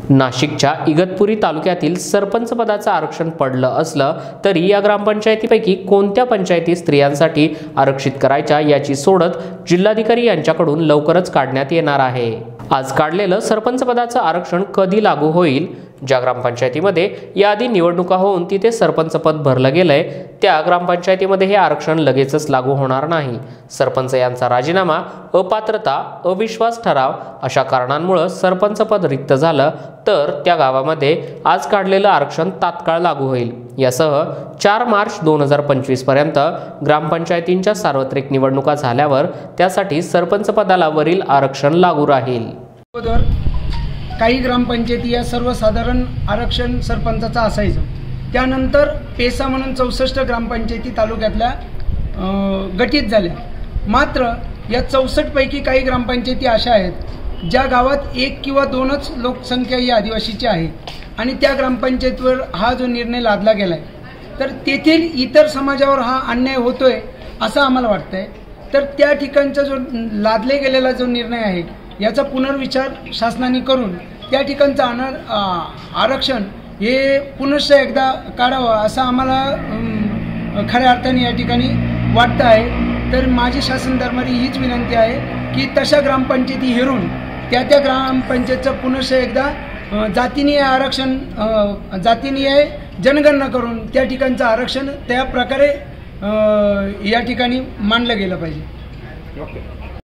नाशिकच्या इगतपुरी तालुक्यातील सरपंच पदाचं आरक्षण पडलं असलं तरी या ग्रामपंचायतीपैकी कोणत्या पंचायती स्त्रियांसाठी आरक्षित करायच्या याची सोडत जिल्हाधिकारी यांच्याकडून लवकरच काढण्यात येणार आहे। आज काढलेलं सरपंच पदाचं आरक्षण कधी लागू होईल? ज्या ग्रामपंचायतीमध्ये याआधी निवडणुका होऊन तिथे सरपंच पद भरलं गेलंय त्या ग्रामपंचायतीमध्ये हे आरक्षण लगेचच लागू होणार नाही। सरपंच यांचा राजीनामा, अपात्रता, अविश्वास ठराव अशा कारणांमुळे सरपंच पद रिक्त झालं तर त्या गावामध्ये आज काढलेलं आरक्षण तात्काळ लागू होईल। यासह 4 मार्च 2025 पर्यंत ग्रामपंचायतींच्या सार्वत्रिक निवडणुका झाल्यावर त्यासाठी सरपंच पदाला वरील आरक्षण लागू राहील। काही ग्रामपंचायती या सर्वसाधारण आरक्षण सरपंचाचा असायचं। त्यानंतर पेसा म्हणून 64 ग्रामपंचायती तालुक्यातल्या गठीत झाल्या। मात्र या 64 पैकी काही ग्रामपंचायती अशा आहेत ज्या गावात 1 किंवा 2च लोकसंख्या ही आदिवासीची आहे आणि त्या ग्रामपंचायतीवर हा जो निर्णय लादला गेलाय तर तेथील इतर समाजावर हा अन्याय होतोय असं आम्हाला वाटतंय। तर त्या ठिकाणचा जो लादले गेलेला जो निर्णय आहे याचा पुनर्विचार शासनाने करून त्या ठिकाणचं आरक्षण हे पुनश्च एकदा काढावं असं आम्हाला खऱ्या अर्थाने या ठिकाणी वाटतं आहे। तर माझी शासन दरबारी हीच विनंती आहे की तशा ग्रामपंचायती हेरून त्या ग्रामपंचायतचं पुनश्च एकदा जातीनीय आरक्षण, जातीनीय जनगणना करून त्या ठिकाणचं आरक्षण त्या प्रकारे या ठिकाणी मांडलं गेलं पाहिजे।